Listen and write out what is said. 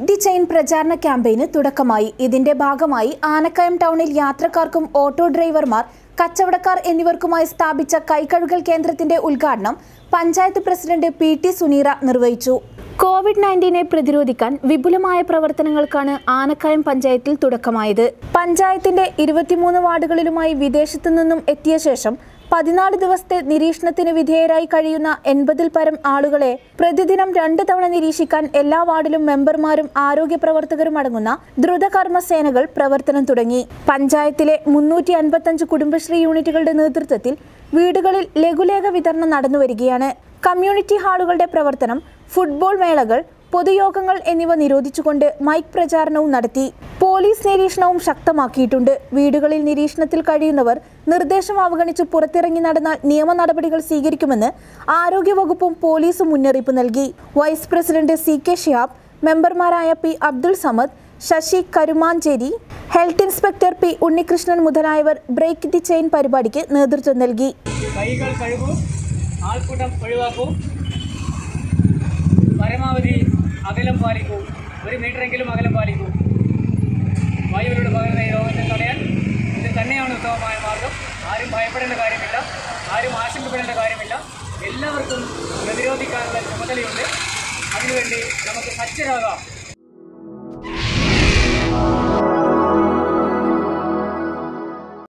The chain പ്രചാരണ ക്യാമ്പയിന് തുടക്കമായി. ഇതിന്റെ ഭാഗമായി ആനക്കയം ടൗണിൽ യാത്രക്കാർക്കും ഓട്ടോ ഡ്രൈവർമാർ, കച്ചവടക്കാർ എന്നിവർക്കുമായി സ്ഥാപിച്ച കൈകഴുകൽ കേന്ദ്രത്തിന്റെ ഉദ്ഘാടനം പഞ്ചായത്ത് പ്രസിഡന്റ് പി.ടി. സുനീറ നിർവഹിച്ചു. കോവിഡ്-19 പ്രതിരോധിക്കാൻ വിപുലമായ പ്രവർത്തനങ്ങൾക്കാണ് ആനക്കയം പഞ്ചായത്തിൽ തുടക്കമായത്. പഞ്ചായത്തിന്റെ 23 വാർഡുകളിലുമായി വിദേശത്തു നിന്നും എത്തിയ ശേഷം 14 ദിവസത്തെ നിരീക്ഷണത്തിന് വിധേയരായി കഴിയുന്ന 80-ൽ പരം ആളുകളെ പ്രതിദിനം 2 തവണ നിരീക്ഷിക്കാൻ എല്ലാ വാർഡിലും മെമ്പർമാരും ആരോഗ്യ പ്രവർത്തകരും അടങ്ങുന്ന ദ്രുതകർമ്മ സേനകൾ പ്രവർത്തനം തുടങ്ങി. പഞ്ചായത്തിലെ 355 കുടുംബശ്രീ യൂണിറ്റുകളുടെ നേതൃത്വത്തിൽ വീടുകളിൽ ലഘുലേഖ വിതരണം നടന്നുവരികയാണ്. കമ്മ്യൂണിറ്റി ഹാളുകളുടെ പ്രവർത്തനം, ഫുട്ബോൾ മേളകൾ, പൊതുയോഗങ്ങൾ എന്നിവ നിരോധിച്ചുകൊണ്ട് മൈക്ക് പ്രചാരണവും നടത്തി. പോലീസ് നിരീക്ഷണവും ശക്തമാക്കിയിട്ടുണ്ട്. വീടുകളിൽ നിരീക്ഷണത്തിൽ കഴിയുന്നവർ നിർദ്ദേശം അവഗണിച്ച് പുറത്തിറങ്ങി നടന്നാൽ നിയമ നടപടികൾ സ്വീകരിക്കുമെന്ന് ആരോഗ്യവകുപ്പും പോലീസും മുന്നറിയിപ്പ് നൽകി. Vice president C K. ഷിഹാബ്, മെമ്പർമാരായ P. Abdul Samad, Sasi Karumanchery, health inspector P. Unnikrishnan മുതലായവർ ബ്രേക്ക് ദി ചെയിൻ പരിപാടിക്ക് നേതൃത്വം നൽകി. കൈകൾ കഴുകൂ, ആൾക്കൂട്ടം ഒഴിവാക്കൂ, പരമാവധി അകലം പാലിക്കൂ, 1 മീറ്ററെങ്കിലും അകലം പാലിക്കൂ. വായുവിലൂടെ പകരുന്ന ഈ രോഗത്തെ തടയാൻ ഇത് തന്നെയാണ് ഉത്തമമായ മാർഗം. ആരും ഭയപ്പെടേണ്ട കാര്യമില്ല, ആരും ആശങ്കപ്പെടേണ്ട കാര്യമില്ല. എല്ലാവർക്കും പ്രതിരോധിക്കാനുള്ള ചുമതലയുണ്ട്. അതിനുവേണ്ടി നമുക്ക് സജ്ജരാകാം.